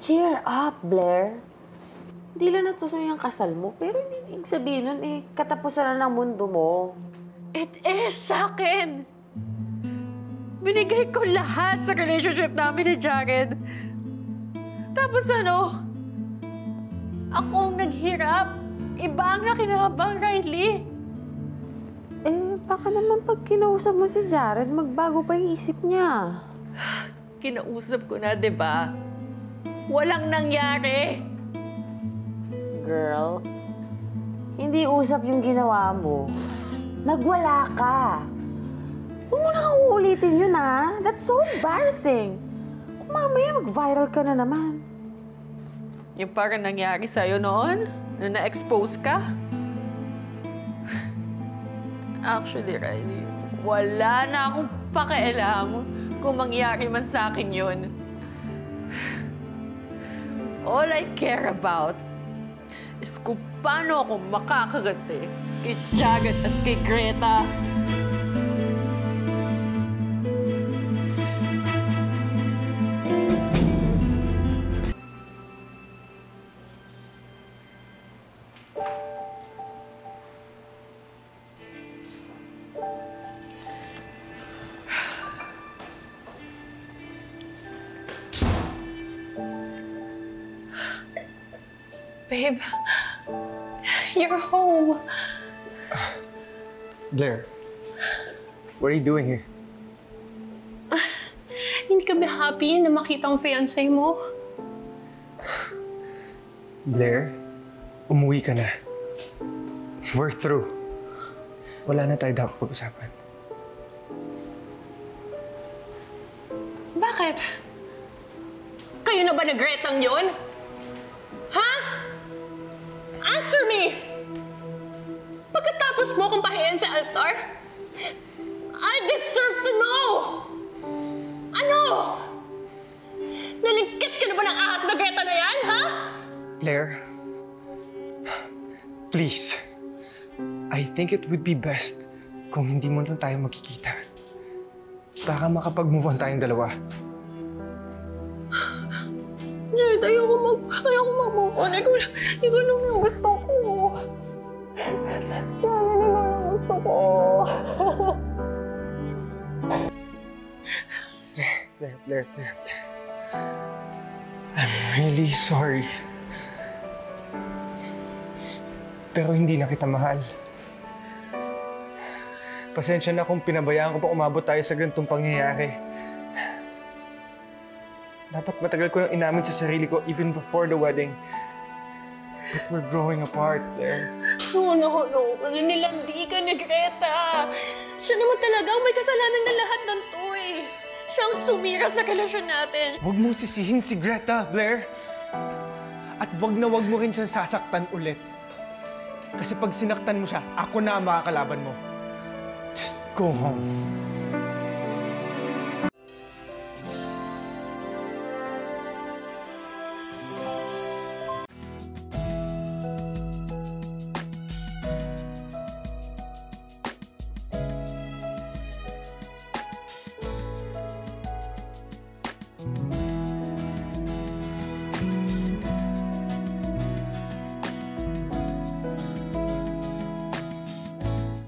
Cheer up, Blaire. Hindi lang natuloy ang kasal mo, pero hindi ibig sabihin nun katapusan na ng mundo mo. It is sa akin! Binigay ko lahat sa relationship namin ni Jade. Tapos ako ang naghirap. Iba ang nakinabang, Riley. Baka naman pag kinausap mo si Jared, magbago pa yung isip niya. Kinausap ko na, diba? Walang nangyari. Girl, hindi usap yung ginawa mo. Nagwala ka. Huwag mo na uulitin yun, ha? That's so embarrassing. Kung mamaya mag-viral ka na naman. Yung parang nangyari sa'yo noon, na na-expose ka? Actually, Riley, wala na akong pakialam kung mangyari man sa akin yun. All I care about is kung paano ako makakaganti kay Jade at kay Greta. Babe, you're home. Blaire, what are you doing here? Hindi ka ba happy na makita ang fiancé mo? Blaire, umuwi ka na. We're through. Wala na tayo dapat pag-usapan. Bakit? Kayo na ba nag-retang yun? Ha? Answer me! Pagkatapos mo kong pahiyain sa altar, I deserve to know! Ano? Nalingkis ka na ba ng ahas na Greta na yan, ha? Blaire, please. I think it would be best kung hindi mo na tayo magkikita. Baka makapag-move on tayong dalawa. Jade, ayoko mag-move on. Ikaw lang yung gusto ko. Jade, ikaw lang yung gusto ko. Blaire. I'm really sorry. Pero hindi na kita mahal. Pasensya na kung pinabayaan ko pa umabot tayo sa ganitong pangyayari. Dapat matagal ko nang inamin sa sarili ko even before the wedding. But we're growing apart, Blaire. No. Kasi nilandi ka ni Greta. Siya naman talaga ang may kasalanan na lahat ng to eh. Siya ang sumira sa relasyon natin. Huwag mong sisihin si Greta, Blaire. At wag mo rin siyang sasaktan ulit. Kasi pag sinaktan mo siya, ako na ang makakalaban mo. Just go home.